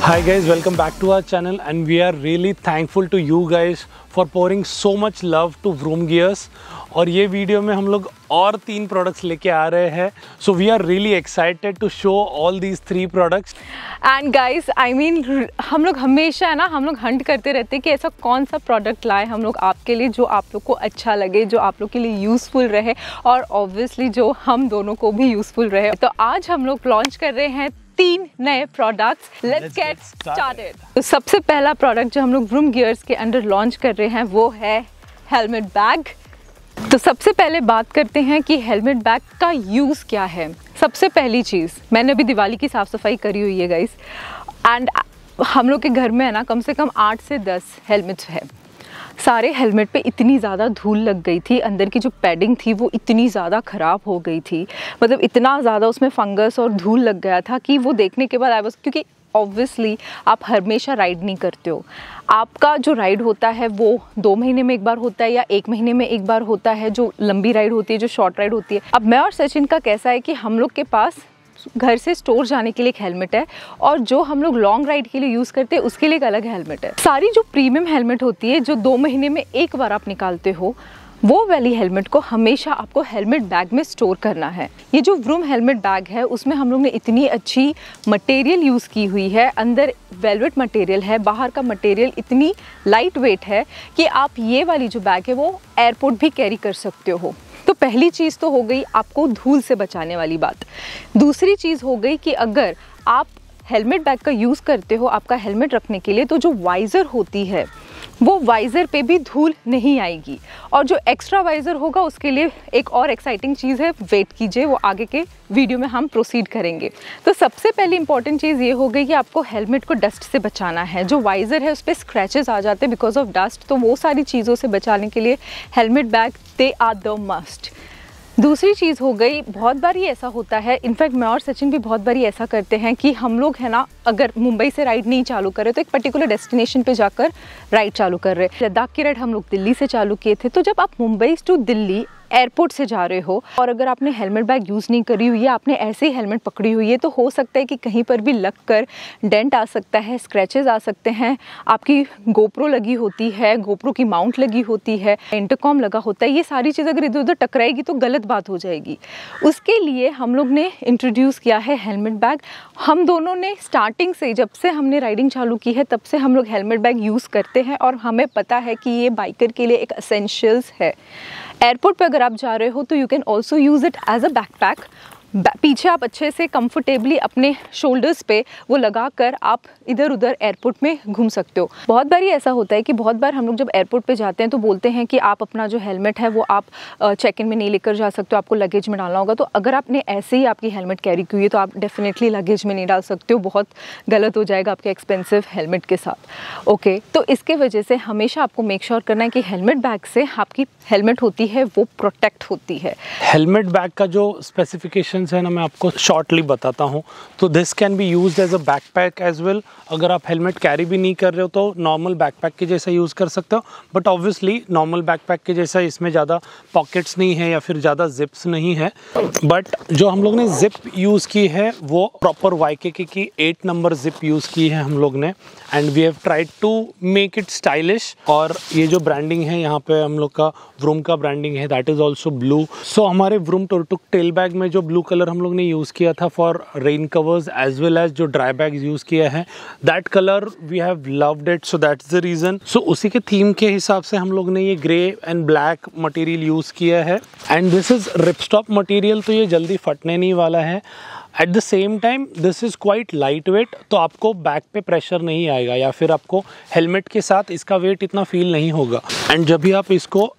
Hi guys, welcome back to our channel and we are really thankful to you guys for pouring so much love to Vroom Gears। और ये video में हम लोग और 3 products लेके आ रहे हैं। So we are really excited to show all these 3 products. And guys I mean हम लोग हमेशा है ना, हम लोग हंट करते रहते हैं कि ऐसा कौन सा प्रोडक्ट लाए हम लोग आपके लिए जो आप लोग को अच्छा लगे, जो आप लोग के लिए यूज़फुल रहे और ऑब्वियसली जो हम दोनों को भी यूज़फुल रहे। तो आज हम लोग लॉन्च कर रहे हैं 3 नए प्रोडक्ट्स। Let's get started. तो सबसे पहला प्रोडक्ट जो हम लोग व्रूम गियर्स के अंडर लॉन्च कर रहे हैं वो है हेलमेट बैग। तो सबसे पहले बात करते हैं कि हेलमेट बैग का यूज़ क्या है। सबसे पहली चीज़, मैंने अभी दिवाली की साफ़ सफाई करी हुई है गाइस, एंड हम लोग के घर में है ना कम से कम 8 से 10 हेलमेट्स है। सारे हेलमेट पे इतनी ज़्यादा धूल लग गई थी, अंदर की जो पैडिंग थी वो इतनी ज़्यादा ख़राब हो गई थी, मतलब इतना ज़्यादा उसमें फंगस और धूल लग गया था कि वो देखने के बाद क्योंकि ऑब्वियसली आप हमेशा राइड नहीं करते हो, आपका जो राइड होता है वो 2 महीने में एक बार होता है या 1 महीने में एक बार होता है, जो लंबी राइड होती है, जो शॉर्ट राइड होती है। अब मैं और सचिन का कैसा है कि हम लोग के पास घर से स्टोर जाने के लिए एक हेलमेट है और जो हम लोग लॉन्ग राइड के लिए यूज़ करते हैं उसके लिए एक अलग हेलमेट है। सारी जो प्रीमियम हेलमेट होती है जो 2 महीने में एक बार आप निकालते हो, वो वाली हेलमेट को हमेशा आपको हेलमेट बैग में स्टोर करना है। ये जो व्रूम हेलमेट बैग है उसमें हम लोग ने इतनी अच्छी मटेरियल यूज़ की हुई है, अंदर वेलवेट मटेरियल है, बाहर का मटेरियल इतनी लाइट वेट है कि आप ये वाली जो बैग है वो एयरपोर्ट भी कैरी कर सकते हो। तो पहली चीज़ तो हो गई आपको धूल से बचाने वाली बात। दूसरी चीज़ हो गई कि अगर आप हेलमेट बैग का यूज़ करते हो आपका हेलमेट रखने के लिए, तो जो वाइज़र होती है वो वाइज़र पे भी धूल नहीं आएगी, और जो एक्स्ट्रा वाइज़र होगा उसके लिए एक और एक्साइटिंग चीज़ है, वेट कीजिए, वो आगे के वीडियो में हम प्रोसीड करेंगे। तो सबसे पहली इंपॉर्टेंट चीज़ ये हो गई कि आपको हेलमेट को डस्ट से बचाना है। जो वाइज़र है उस पर स्क्रैचेस आ जाते हैं बिकॉज ऑफ डस्ट, तो वो सारी चीज़ों से बचाने के लिए helmet bag they are the must. दूसरी चीज़ हो गई, बहुत बार ये ऐसा होता है, इनफैक्ट मैं और सचिन भी बहुत बार ऐसा करते हैं कि हम लोग है ना अगर मुंबई से राइड नहीं चालू कर रहे तो एक पर्टिकुलर डेस्टिनेशन पे जाकर राइड चालू कर रहे। लद्दाख की राइड हम लोग दिल्ली से चालू किए थे। तो जब आप मुंबई टू दिल्ली एयरपोर्ट से जा रहे हो और अगर आपने हेलमेट बैग यूज़ नहीं करी हुई है, आपने ऐसे ही हेलमेट पकड़ी हुई है, तो हो सकता है कि कहीं पर भी लग कर डेंट आ सकता है, स्क्रैचेस आ सकते हैं। आपकी गोप्रो लगी होती है, गोप्रो की माउंट लगी होती है, इंटरकॉम लगा होता है, ये सारी चीज़ अगर इधर उधर टकराएगी तो गलत बात हो जाएगी। उसके लिए हम लोग ने इंट्रोड्यूस किया है हेलमेट बैग। हम दोनों ने स्टार्टिंग से, जब से हमने राइडिंग चालू की है तब से हम लोग हेलमेट बैग यूज़ करते हैं और हमें पता है कि ये बाइकर के लिए एक एसेंशियल्स है। एयरपोर्ट पे अगर आप जा रहे हो तो you can also use it as a backpack. पीछे आप अच्छे से कंफर्टेबली अपने शोल्डर्स पे वो लगा कर आप इधर उधर एयरपोर्ट में घूम सकते हो। बहुत बार ये ऐसा होता है कि बहुत बार हम लोग जब एयरपोर्ट पे जाते हैं तो बोलते हैं कि आप अपना जो हेलमेट है वो आप चेक इन में नहीं लेकर जा सकते हो, आपको लगेज में डालना होगा। तो अगर आपने ऐसे ही आपकी हेलमेट कैरी की हुई है तो आप डेफिनेटली लगेज में नहीं डाल सकते हो, बहुत गलत हो जाएगा आपके एक्सपेंसिव हेलमेट के साथ। ओके, तो इसके वजह से हमेशा आपको मेक श्योर करना है कि हेलमेट बैग से आपकी हेलमेट होती है वो प्रोटेक्ट होती है। हेलमेट बैग का जो स्पेसिफिकेशन है ना मैं आपको शॉर्टली बताता हूँ। तो this can be used as a backpack as well. अगर आप हेलमेट कैरी भी नहीं कर रहे हो तो नॉर्मल बैकपैक के जैसा यूज़ कर सकते हो, बट ऑब्वियसली नॉर्मल बैकपैक के जैसा इसमें ज़्यादा पॉकेट्स नहीं है या फिर ज़्यादा जिप्स नहीं है। बट जो हम लोग ने जिप यूज़ की है वो प्रॉपर YKK की 8 नंबर जिप यूज़ की है हम लोग ने, and we have tried to make it stylish. और ये जो ब्रांडिंग है यहाँ पे हम लोग का व्रूम का ब्रांडिंग है, that is also blue. So हमारे व्रूम टुरटुक टेल बैग में जो ब्लू कलर हम लोग ने यूज़ किया था for rain covers as well as जो ड्राई बैग्स यूज़ किया है, that colour we have loved it, so that's the reason. So उसी के थीम के हिसाब से हम लोग ने ये grey and black material use किया है, and this is ripstop material, तो ये जल्दी फटने नहीं वाला है। At the same time this is quite light weight, तो आपको बैक पे प्रेशर नहीं आएगा या फिर आपको हेलमेट के साथ इसका वेट इतना फील नहीं होगा। एंड जब भी आप इसको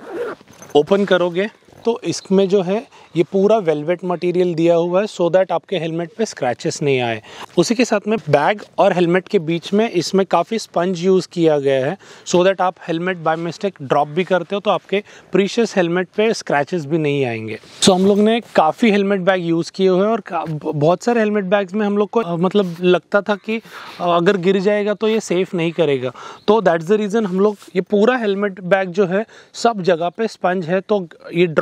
ओपन करोगे तो इसमें जो है ये पूरा वेलवेट मटेरियल दिया हुआ है सो दैट आपके हेलमेट पे स्क्रैचेस नहीं आए। उसी के साथ में बैग और हेलमेट के बीच में इसमें काफ़ी स्पंज यूज़ किया गया है सो दैट आप हेलमेट बाय मिस्टेक ड्रॉप भी करते हो तो आपके प्रीशियस हेलमेट पे स्क्रैचेस भी नहीं आएंगे। सो हम लोग ने काफ़ी हेलमेट बैग यूज़ किए हुए हैं और बहुत सारे हेलमेट बैग्स में हम लोग को मतलब लगता था कि अगर गिर जाएगा तो ये सेफ़ नहीं करेगा, तो दैट्स द रीज़न हम लोग ये पूरा हेलमेट बैग जो है सब जगह पे स्पंज है, तो ये ड्रॉप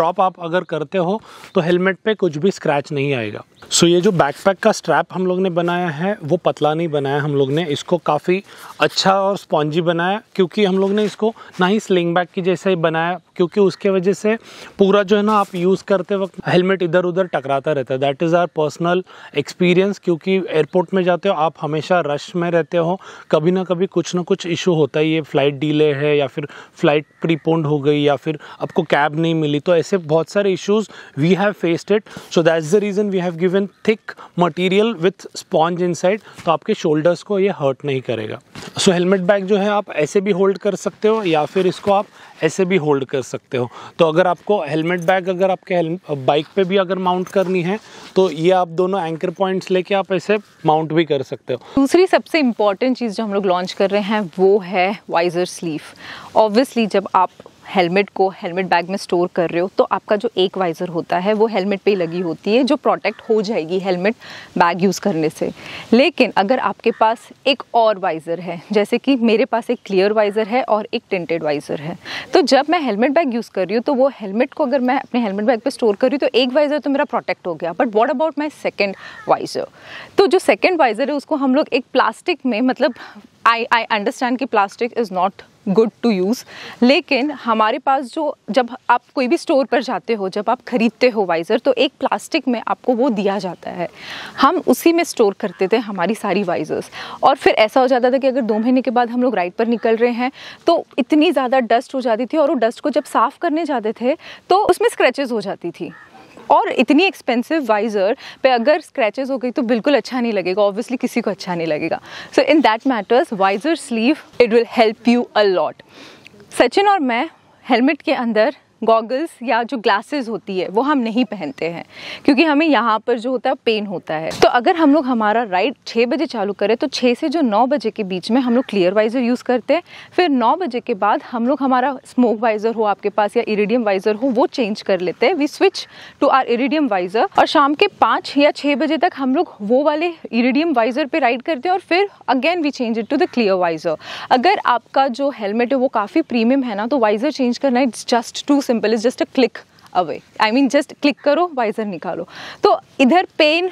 स्ट्रॉप आप अगर करते हो तो हेलमेट पे कुछ भी स्क्रैच नहीं आएगा। सो ये जो बैकपैक का स्ट्रैप हम लोग ने बनाया है वो पतला नहीं बनाया, हम लोग ने इसको काफ़ी अच्छा और स्पॉन्जी बनाया, क्योंकि हम लोग ने इसको ना ही स्लिंग बैग की जैसा ही बनाया, क्योंकि उसके वजह से पूरा जो है ना आप यूज़ करते वक्त हेलमेट इधर उधर टकराता रहता है। That is our personal experience, क्योंकि एयरपोर्ट में जाते हो आप हमेशा रश में रहते हो, कभी ना कभी कुछ ना कुछ इशू होता ही है, फ्लाइट डिले है या फिर फ्लाइट प्रीपोन्ड हो गई या फिर आपको कैब नहीं मिली, तो ऐसे बहुत सारे issues we have faced it. So that's the reason we have given thick material with sponge inside, तो आपके शोल्डर्स को ये हर्ट नहीं करेगा। सो हेलमेट बैग जो है आप ऐसे भी होल्ड कर सकते हो या फिर इसको आप ऐसे भी होल्ड कर सकते हो। तो अगर आपको हेलमेट बैग अगर आपके बाइक पे भी अगर माउंट करनी है तो ये आप दोनों एंकर पॉइंट्स लेके आप ऐसे माउंट भी कर सकते हो। दूसरी सबसे इम्पॉर्टेंट चीज़ जो हम लोग लॉन्च कर रहे हैं वो है वाइजर स्लीव। ऑब्वियसली जब आप हेलमेट को हेलमेट बैग में स्टोर कर रहे हो तो आपका जो एक वाइज़र होता है वो हेलमेट पे ही लगी होती है, जो प्रोटेक्ट हो जाएगी हेलमेट बैग यूज़ करने से। लेकिन अगर आपके पास एक और वाइज़र है, जैसे कि मेरे पास एक क्लियर वाइज़र है और एक टिंटेड वाइज़र है, तो जब मैं हेलमेट बैग यूज़ कर रही हूँ तो वो हेलमेट को अगर मैं अपने हेलमेट बैग पे स्टोर कर रही हूँ तो एक वाइज़र तो मेरा प्रोटेक्ट हो गया, but what about my second visor? तो जो सेकेंड वाइज़र है उसको हम लोग एक प्लास्टिक में, मतलब आई अंडरस्टैंड कि plastic is not good to use, लेकिन हमारे पास जो, जब आप कोई भी स्टोर पर जाते हो, जब आप खरीदते हो वाइज़र, तो एक प्लास्टिक में आपको वो दिया जाता है, हम उसी में स्टोर करते थे हमारी सारी वाइज़र्स। और फिर ऐसा हो जाता था कि अगर 2 महीने के बाद हम लोग राइड पर निकल रहे हैं तो इतनी ज़्यादा डस्ट हो जाती थी, और वो डस्ट को जब साफ़ करने जाते थे तो उसमें स्क्रैचेस हो जाती थी, और इतनी एक्सपेंसिव वाइज़र पे अगर स्क्रैचेस हो गई तो बिल्कुल अच्छा नहीं लगेगा, ऑब्वियसली किसी को अच्छा नहीं लगेगा। So in that matters visor sleeve it will help you a lot. Sachin और मैं हेलमेट के अंदर गॉगल्स या जो ग्लासेस होती है वो हम नहीं पहनते हैं, क्योंकि हमें यहाँ पर जो होता है पेन होता है। तो अगर हम लोग हमारा राइड 6 बजे चालू करें तो 6 से जो 9 बजे के बीच में हम लोग क्लियर वाइज़र यूज़ करते हैं, फिर 9 बजे के बाद हम लोग हमारा स्मोक वाइज़र हो आपके पास या इरिडियम वाइज़र हो वो चेंज कर लेते हैं, we switch to our iridium visor, और शाम के 5 या 6 बजे तक हम लोग वो वाले इरिडियम वाइज़र पे राइड करते हैं, और फिर again we change it to the clear visor. अगर आपका जो हेलमेट है वो काफ़ी प्रीमियम है ना, तो वाइज़र चेंज करना it's just too simple, is just a click away, I mean just click करो, वाइज़र निकालो। तो इधर पेन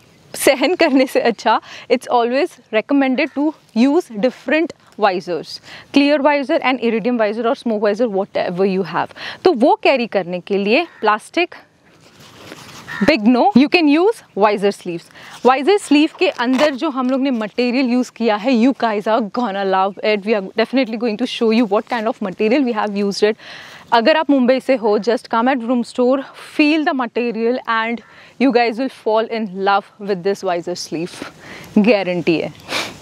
सहन करने से अच्छा it's always recommended to use different visors, clear visor and iridium visor और smoke visor, whatever you have. तो वो कैरी करने के लिए plastic big no, you can use visor sleeves. Visor sleeve के अंदर जो हम लोग ने मटेरियल यूज किया है, you guys are gonna love it, we are definitely going to show you what kind of material we have used it. अगर आप मुंबई से हो, just come at Vroom store, feel the material and you guys will fall in love with this visor sleeve, guarantee है।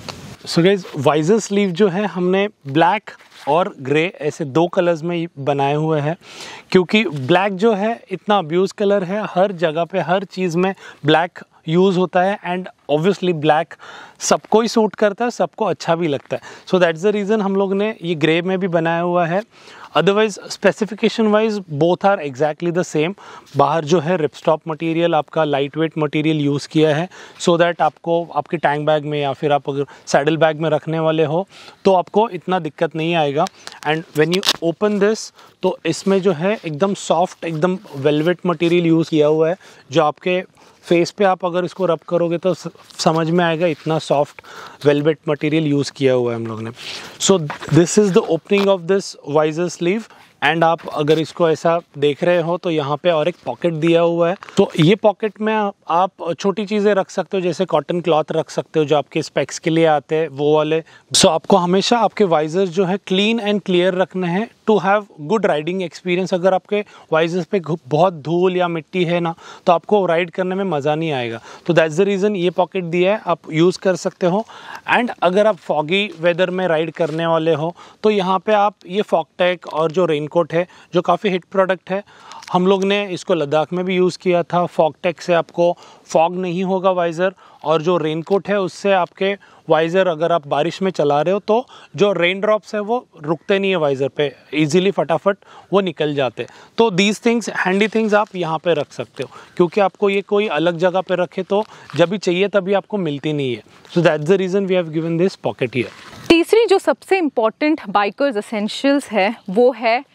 So guys visor sleeve जो है हमने black और grey ऐसे 2 कलर्स में बनाए हुए हैं, क्योंकि ब्लैक जो है इतना अब्यूज़ कलर है, हर जगह पे हर चीज़ में ब्लैक यूज़ होता है, एंड ऑब्वियसली ब्लैक सबको ही सूट करता है, सबको अच्छा भी लगता है। सो दैट्स द रीज़न हम लोग ने ये ग्रे में भी बनाया हुआ है। Otherwise specification wise both are exactly the same. बाहर जो है रिपस्टॉप मटेरियल आपका लाइट वेट मटेरियल यूज़ किया है, सो दैट आपको आपके टैंक बैग में या फिर आप अगर सैडल बैग में रखने वाले हो तो आपको इतना दिक्कत नहीं आएगा। And when you open this तो इसमें जो है एकदम सॉफ्ट, एकदम वेलवेट मटेरियल यूज़ किया हुआ है, जो आपके फेस पे आप अगर इसको रब करोगे तो समझ में आएगा, इतना सॉफ्ट वेलवेट मटेरियल यूज़ किया हुआ है हम लोग ने। So this is the opening of this visor sleeve, and आप अगर इसको ऐसा देख रहे हो तो यहाँ पे और एक पॉकेट दिया हुआ है, तो ये पॉकेट में आप छोटी चीज़ें रख सकते हो, जैसे कॉटन क्लॉथ रख सकते हो जो आपके स्पेक्स के लिए आते हैं वो वाले। सो आपको हमेशा आपके वाइजर्स जो है क्लीन एंड क्लियर रखने हैं to have good riding experience. अगर आपके वाइजर्स पे बहुत धूल या मिट्टी है ना तो आपको राइड करने में मज़ा नहीं आएगा, तो दैट्स द रीज़न ये पॉकेट दिया है, आप यूज़ कर सकते हो। एंड अगर आप फॉगी वेदर में राइड करने वाले हो तो यहाँ पे आप ये फॉगटेक और जो रेनकोट है जो काफ़ी हिट प्रोडक्ट है, हम लोग ने इसको लद्दाख में भी यूज़ किया था। फॉगटेक से आपको फॉग नहीं होगा वाइज़र, और जो रेनकोट है उससे आपके वाइज़र अगर आप बारिश में चला रहे हो तो जो रेन ड्रॉप्स है वो रुकते नहीं है वाइज़र पे, इजीली फटाफट वो निकल जाते। तो दीज थिंग्स, हैंडी थिंग्स आप यहाँ पे रख सकते हो, क्योंकि आपको ये कोई अलग जगह पे रखे तो जब भी चाहिए तभी आपको मिलती नहीं है। So that's the reason we have given this pocket here. तीसरी जो सबसे इम्पॉर्टेंट बाइकर्स एसेंशियल्स है वो है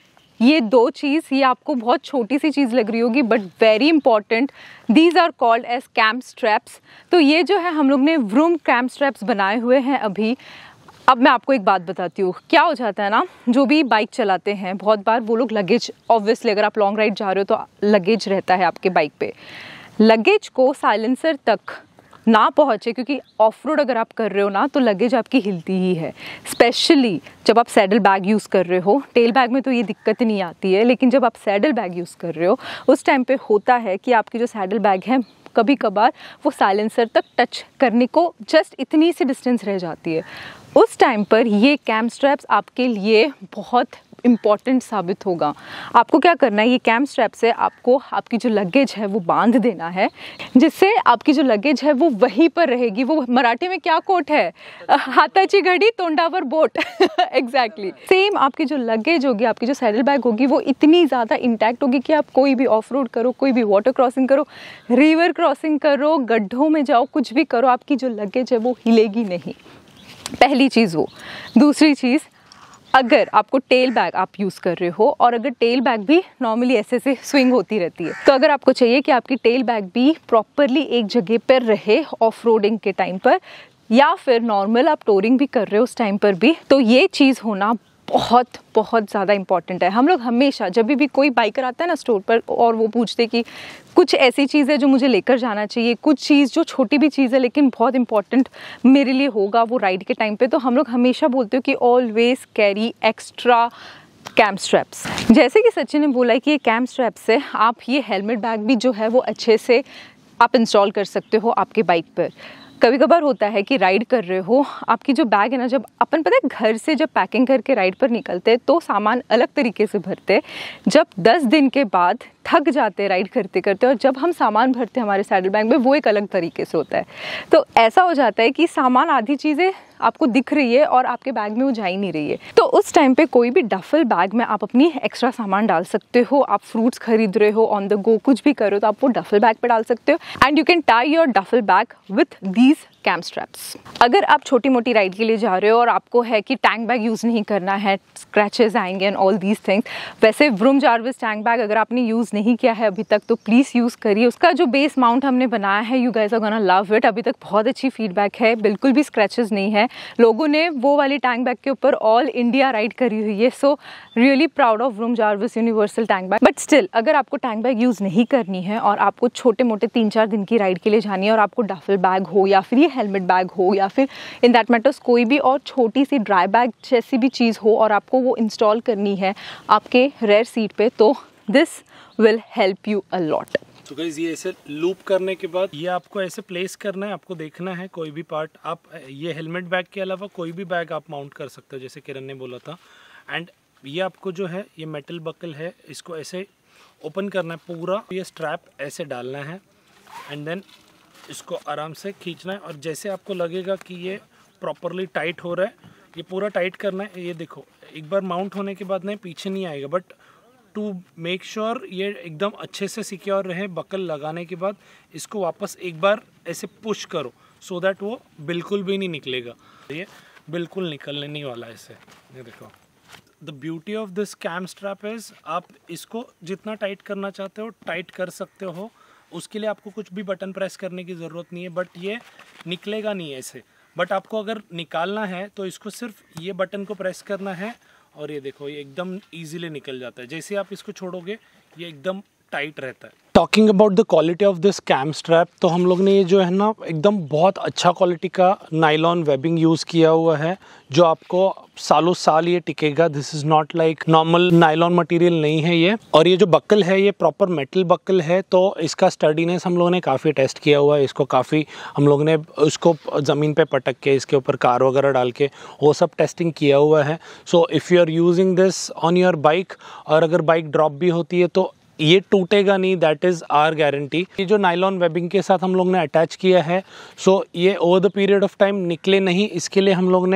ये दो चीज़, ये आपको बहुत छोटी सी चीज़ लग रही होगी but very important, these are called as cam straps. तो ये जो है हम लोग ने व्रूम कैम्प स्ट्रैप्स बनाए हुए हैं अभी। अब मैं आपको एक बात बताती हूँ, क्या हो जाता है ना, जो भी बाइक चलाते हैं बहुत बार वो लोग लगेज, ऑब्वियसली अगर आप लॉन्ग राइड जा रहे हो तो लगेज रहता है आपके बाइक पे, लगेज को साइलेंसर तक ना पहुँचे, क्योंकि ऑफ रोड अगर आप कर रहे हो ना तो लगेज आपकी हिलती ही है, स्पेशली जब आप सैडल बैग यूज़ कर रहे हो। टेल बैग में तो ये दिक्कत नहीं आती है, लेकिन जब आप सैडल बैग यूज़ कर रहे हो उस टाइम पे होता है कि आपकी जो सैडल बैग है कभी कभार वो साइलेंसर तक टच करने को जस्ट इतनी सी डिस्टेंस रह जाती है। उस टाइम पर ये कैम्प स्ट्रैप्स आपके लिए बहुत इम्पॉर्टेंट साबित होगा। आपको क्या करना है, ये कैम्प स्ट्रैप से आपको आपकी जो लगेज है वो बांध देना है, जिससे आपकी जो लगेज है वो वहीं पर रहेगी। वो मराठी में क्या कोट है, हाथाची घड़ी तोंडावर बोट एग्जैक्टली सेम आपकी जो लगेज होगी, आपकी जो सैडल बैग होगी वो इतनी ज़्यादा इंटैक्ट होगी कि आप कोई भी ऑफ रोड करो, कोई भी वाटर क्रॉसिंग करो, रिवर क्रॉसिंग करो, गड्ढों में जाओ, कुछ भी करो, आपकी जो लगेज है वो हिलेगी नहीं। पहली चीज़ वो। दूसरी चीज़, अगर आपको टेल बैग आप यूज़ कर रहे हो और अगर टेल बैग भी नॉर्मली ऐसे से स्विंग होती रहती है, तो अगर आपको चाहिए कि आपकी टेल बैग भी प्रॉपरली एक जगह पर रहे ऑफ रोडिंग के टाइम पर, या फिर नॉर्मल आप टूरिंग भी कर रहे हो उस टाइम पर भी, तो ये चीज़ होना बहुत बहुत ज़्यादा इंपॉर्टेंट है। हम लोग हमेशा जब भी कोई बाइकर आता है ना स्टोर पर और वो पूछते कि कुछ ऐसी चीज़ है जो मुझे लेकर जाना चाहिए, कुछ चीज़ जो छोटी भी चीज़ है लेकिन बहुत इंपॉर्टेंट मेरे लिए होगा वो राइड के टाइम पे, तो हम लोग हमेशा बोलते हो कि always carry extra cam straps. जैसे कि सचिन ने बोला है कि ये कैम्प स्ट्रैप से आप ये हेलमेट बैग भी जो है वो अच्छे से आप इंस्टॉल कर सकते हो आपके बाइक पर। कभी कभार होता है कि राइड कर रहे हो, आपकी जो बैग है ना, जब अपन पता है घर से जब पैकिंग करके राइड पर निकलते हैं तो सामान अलग तरीके से भरते हैं, जब 10 दिन के बाद थक जाते हैं राइड करते करते, और जब हम सामान भरते हैं हमारे सैडल बैग में वो एक अलग तरीके से होता है। तो ऐसा हो जाता है कि सामान आधी चीज़ें आपको दिख रही है और आपके बैग में वो जा ही नहीं रही है। तो उस टाइम पे कोई भी डफल बैग में आप अपनी एक्स्ट्रा सामान डाल सकते हो। आप फ्रूट्स खरीद रहे हो, ऑन द गो कुछ भी करो तो आप वो डफल बैग पे डाल सकते हो, and you can tie your duffel bag with these cam straps. अगर आप छोटी मोटी राइड के लिए जा रहे हो और आपको है कि टैंक बैग यूज़ नहीं करना है, स्क्रैचेस आएंगे एंड ऑल दीज थिंग्स, वैसे व्रूम जार्विस टैंक बैग अगर आपने यूज़ नहीं किया है अभी तक तो प्लीज़ यूज़ करिए। उसका जो बेस माउंट हमने बनाया है, you guys are gonna love it. अभी तक बहुत अच्छी फीडबैक है, बिल्कुल भी स्क्रैचेस नहीं है। लोगों ने वो वाली टैंक बैग के ऊपर ऑल इंडिया राइड करी हुई है, so really proud of Vroom Jarvis universal tank bag. But still अगर आपको टैंक बैग यूज़ नहीं करनी है और आपको छोटे मोटे 3-4 दिन की राइड के लिए जानी है और आपको डफल बैग हो या फिर ये हेलमेट बैग हो या फिर इन दैट मैटर्स कोई भी और छोटी सी ड्राई बैग जैसी भी चीज़ हो और आपको वो इंस्टॉल करनी है आपके रेयर सीट पे, तो this will help you a lot. तो गाइस ये ऐसे लूप करने के बाद ये आपको ऐसे प्लेस करना है, आपको देखना है कोई भी पार्ट। आप ये हेलमेट बैग के अलावा कोई भी बैग आप माउंट कर सकते हो जैसे किरण ने बोला था। एंड ये आपको जो है ये मेटल बकल है, इसको ऐसे ओपन करना है पूरा, ये स्ट्रैप ऐसे डालना है एंड देन इसको आराम से खींचना है। और जैसे आपको लगेगा कि ये प्रॉपरली टाइट हो रहा है, ये पूरा टाइट करना है। ये देखो एक बार माउंट होने के बाद नहीं पीछे नहीं आएगा, बट टू मेक श्योर ये एकदम अच्छे से सिक्योर रहे, बकल लगाने के बाद इसको वापस एक बार ऐसे पुश करो सो दैट वो बिल्कुल भी नहीं निकलेगा। ये बिल्कुल निकलने नहीं वाला है ऐसे। ये देखो the beauty of this cam strap is आप इसको जितना टाइट करना चाहते हो टाइट कर सकते हो। उसके लिए आपको कुछ भी बटन प्रेस करने की ज़रूरत नहीं है, बट ये निकलेगा नहीं ऐसे। बट आपको अगर निकालना है तो इसको सिर्फ ये बटन को प्रेस करना है और ये देखो ये एकदम इजीली निकल जाता है। जैसे आप इसको छोड़ोगे ये एकदम टाइट रहता है। Talking about the quality of this cam strap, तो हम लोग ने ये जो है ना एकदम बहुत अच्छा क्वालिटी का नाइलॉन वेबिंग यूज़ किया हुआ है जो आपको सालों साल ये टिकेगा। This is not like normal nylon material नहीं है ये। और ये जो बक्कल है ये प्रॉपर मेटल बक्कल है, तो इसका स्टडीनेस हम लोगों ने काफ़ी टेस्ट किया हुआ है। इसको काफ़ी हम लोग ने उसको ज़मीन पे पटक के इसके ऊपर कार वगैरह डाल के वो सब टेस्टिंग किया हुआ है। So if you are using this on your bike और अगर बाइक ड्रॉप भी होती है तो ये टूटेगा नहीं, दैट इज़ आवर गारंटी। ये जो नाइलॉन वेबिंग के साथ हम लोग ने अटैच किया है, सो ये over the period of time निकले नहीं, इसके लिए हम लोग ने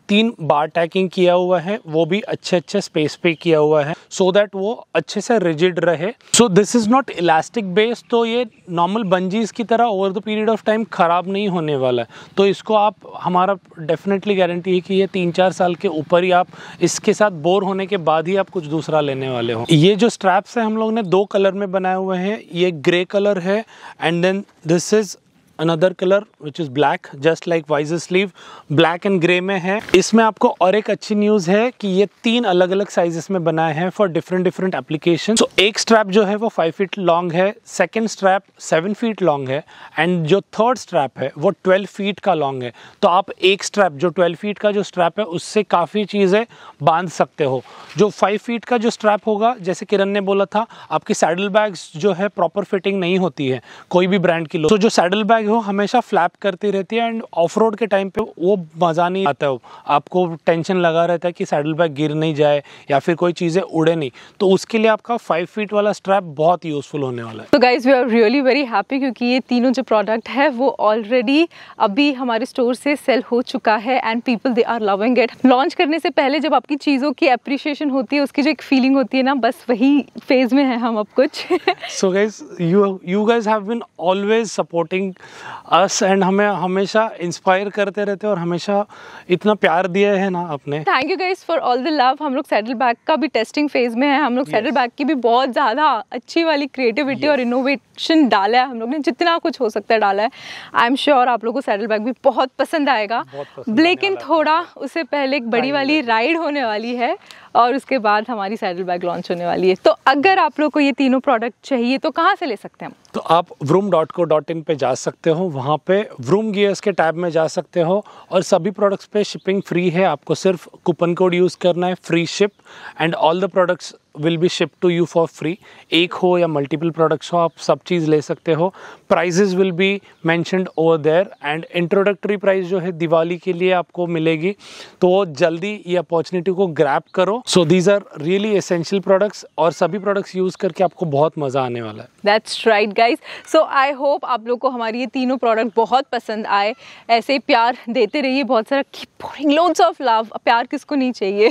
3 बार टैकिंग किया हुआ है, वो भी अच्छे स्पेस पे किया हुआ है, सो दैट वो अच्छे से रिजिड रहे। So this is not elastic base, तो ये नॉर्मल बंजीज की तरह over the period of time खराब नहीं होने वाला है। तो इसको आप, हमारा डेफिनेटली गारंटी है कि ये 3-4 साल के ऊपर ही आप इसके साथ बोर होने के बाद ही आप कुछ दूसरा लेने वाले हो। ये जो स्ट्रैप्स है हम लोग ने 2 कलर में बनाए हुए हैं, ये ग्रे कलर है and then this is another color which is black, just like visor sleeve, black and grey में है। इसमें आपको और एक अच्छी न्यूज़ है कि ये 3 अलग अलग साइजेस में बनाए हैं फॉर डिफरेंट एप्लीकेशन। सो एक स्ट्रैप जो है वो 5 फीट लॉन्ग है, सेकंड स्ट्रैप 7 फीट लॉन्ग है एंड जो थर्ड स्ट्रैप है वो 12 फीट का लॉन्ग है। तो आप एक स्ट्रैप जो 12 फीट का जो स्ट्रैप है उससे काफ़ी चीज़ें बांध सकते हो। जो 5 फीट का जो स्ट्रैप होगा, जैसे किरण ने बोला था, आपकी सैडल बैग्स जो है प्रॉपर फिटिंग नहीं होती है कोई भी ब्रांड की लो। तो जो सैडल बैग हो हमेशा फ्लैप करती रहती है एंड ऑफ रोड के टाइम पे वो मज़ा नहीं आता है, आपको टेंशन लगा रहता है कि सैडल बैग गिर नहीं जाए या फिर कोई चीज़ें उड़े नहीं। तो उसके लिए आपका 5 फीट वाला स्ट्रैप बहुत यूजफुल होने वाला है। तो guys we are really very happy क्योंकि ये तीनों जो प्रोडक्ट है वो ऑलरेडी अभी हमारे स्टोर से सेल हो चुका है and people they are loving it. Launch करने से पहले जब आपकी चीज़ों की अप्रिशिएशन होती है, उसकी जो एक फीलिंग होती है ना, बस वही फेज में है हम अब कुछ। So guys you guys have been always supporting us and हमें हमेशा इंस्पायर करते रहते हैं और हमेशा इतना प्यार दिया है ना आपने। Thank you guys for all the love. हम लोग सैडल बैग का भी टेस्टिंग फेज में है, हम लोग सैडल बैग की भी बहुत ज़्यादा अच्छी वाली क्रिएटिविटी और इनोवेशन डाला है, हम लोग ने जितना कुछ हो सकता है डाला है। आई एम श्योर आप लोगों को सैडल बैग भी बहुत पसंद आएगा, लेकिन थोड़ा उससे पहले एक बड़ी वाली राइड होने वाली है और उसके बाद हमारी सैडल बैग लॉन्च होने वाली है। तो अगर आप लोग को ये तीनों प्रोडक्ट चाहिए तो कहाँ से ले सकते हैं हम? तो आप vroom.co.in पे जा सकते हो, वहाँ पे व्रूम गियर्स के टैब में जा सकते हो और सभी प्रोडक्ट्स पे शिपिंग फ्री है। आपको सिर्फ कूपन कोड यूज़ करना है, free ship, and all the products will be ship to you for free. एक हो या मल्टीपल प्रोडक्ट्स हो, आप सब चीज़ ले सकते हो। Prices will be mentioned over there and introductory price जो है दिवाली के लिए आपको मिलेगी, तो जल्दी ये अपॉर्चुनिटी को ग्रैब करो। So these are really essential products और सभी प्रोडक्ट्स यूज़ करके आपको बहुत मज़ा आने वाला है। That's right guys. So I hope आप लोग को हमारी ये तीनों प्रोडक्ट बहुत पसंद आए। ऐसे ही प्यार देते रहिए, बहुत सारा keep pouring loads of love. प्यार किसको नहीं चाहिए।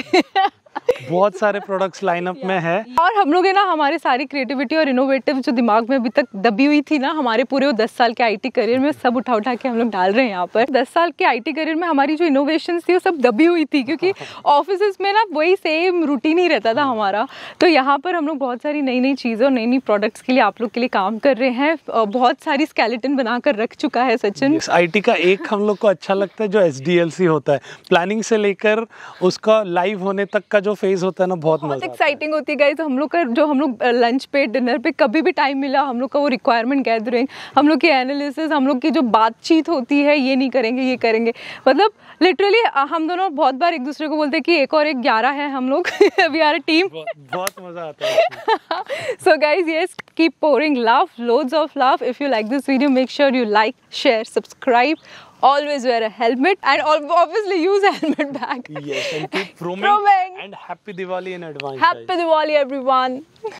बहुत सारे प्रोडक्ट्स लाइनअप में है और हम लोग है ना, हमारी सारी क्रिएटिविटी और इनोवेटिव जो दिमाग में अभी तक दबी हुई थी ना, हमारे पूरे 10 साल के आईटी करियर में सब उठा के हम लोग डाल रहे हैं यहाँ पर। 10 साल के आईटी करियर में हमारी जो इनोवेशंस थी वो सब दबी हुई थी क्योंकि ऑफिस में ना वही सेम रूटीन ही रहता था हमारा। तो यहाँ पर हम लोग बहुत सारी नई चीज़ें और नई प्रोडक्ट्स के लिए आप लोग के लिए काम कर रहे हैं। बहुत सारी स्केलेटन बनाकर रख चुका है सचिन। आईटी का एक हम लोग को अच्छा लगता है जो SDLC होता है, प्लानिंग से लेकर उसका लाइव होने तक का जो फेज होता है ना, बहुत एक्साइटिंग होती है गाइस। हम लोग का जो हम लोग लंच पे, डिनर पे कभी भी टाइम मिला, हम लोग का वो रिक्वायरमेंट गैदरिंग, हम लोग की एनालिसिस, हम लोग की जो बातचीत होती है, ये नहीं करेंगे ये करेंगे, मतलब लिटरली हम दोनों बहुत बार एक दूसरे को बोलते हैं कि एक और एक 11 है हम लोग। We are a team. बहुत मजा आता है। So guys yes, keep pouring love, loads of love. If you like this video, make sure you like, share, subscribe. Always wear a helmet and obviously use a helmet bag. Yes, and keep grooming. And happy Diwali in advance. Happy Diwali, everyone.